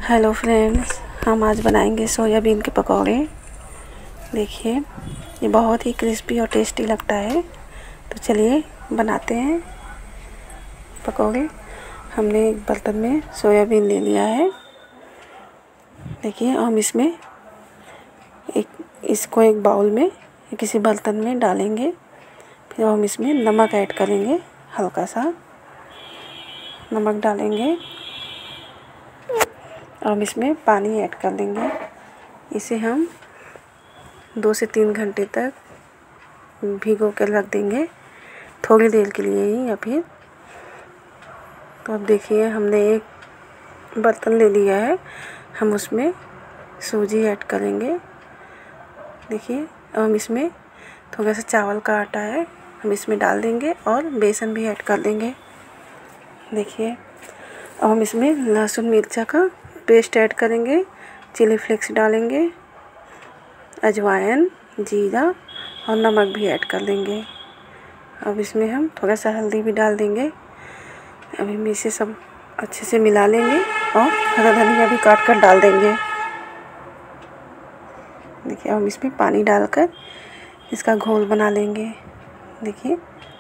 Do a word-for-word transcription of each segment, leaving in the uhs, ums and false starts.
Hello friends, हम आज बनाएंगे सोयाबीन के पकौड़े। देखिए, ये बहुत ही क्रिस्पी और टेस्टी लगता है। तो चलिए बनाते हैं पकौड़े। हमने एक बर्तन में सोयाबीन ले लिया है। देखिए, हम इसमें एक इसको एक बाउल में किसी बर्तन में डालेंगे। फिर हम इसमें नमक ऐड करेंगे, हल्का सा नमक डालेंगे और हम इसमें पानी ऐड कर देंगे। इसे हम दो से तीन घंटे तक भिगो कर रख देंगे, थोड़ी देर के लिए ही या फिर। तो अब देखिए, हमने एक बर्तन ले लिया है, हम उसमें सूजी ऐड करेंगे। देखिए, अब हम इसमें थोड़ा सा चावल का आटा है, हम इसमें डाल देंगे और बेसन भी ऐड कर देंगे। देखिए, अब हम इसमें लहसुन मिर्चा का पेस्ट ऐड करेंगे, चिली फ्लेक्स डालेंगे, अजवाइन, जीरा और नमक भी ऐड कर देंगे। अब इसमें हम थोड़ा सा हल्दी भी डाल देंगे। अभी हम इसे सब अच्छे से मिला लेंगे और हरा धनिया भी काट कर डाल देंगे। देखिए, हम इसमें पानी डालकर इसका घोल बना लेंगे। देखिए,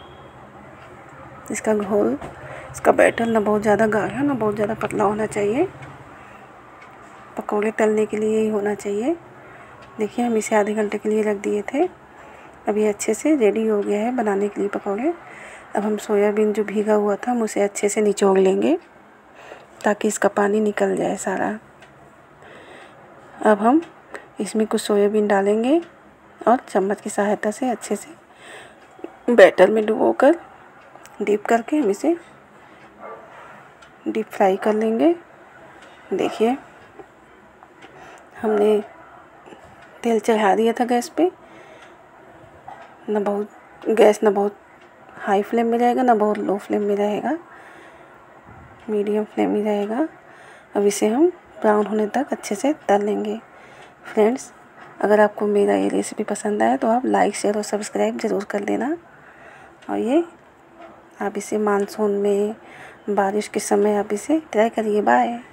इसका घोल, इसका बैटर ना बहुत ज़्यादा गाढ़ा ना बहुत ज़्यादा पतला होना चाहिए। पकौड़े तलने के लिए ही होना चाहिए। देखिए, हम इसे आधे घंटे के लिए रख दिए थे। अब ये अच्छे से रेडी हो गया है बनाने के लिए पकौड़े। अब हम सोयाबीन जो भीगा हुआ था, हम उसे अच्छे से निचोड़ लेंगे ताकि इसका पानी निकल जाए सारा। अब हम इसमें कुछ सोयाबीन डालेंगे और चम्मच की सहायता से अच्छे से बैटर में डुबोकर डीप करके हम इसे डीप फ्राई कर लेंगे। देखिए, हमने तेल चढ़ा दिया था गैस पे। ना बहुत गैस ना बहुत हाई फ्लेम में रहेगा, ना बहुत लो फ्लेम में रहेगा, मीडियम फ्लेम में रहेगा। अब इसे हम ब्राउन होने तक अच्छे से तल लेंगे। फ्रेंड्स, अगर आपको मेरा ये रेसिपी पसंद आए तो आप लाइक, शेयर और सब्सक्राइब ज़रूर कर देना। और ये आप इसे मानसून में, बारिश के समय आप इसे ट्राई करिए। बाय।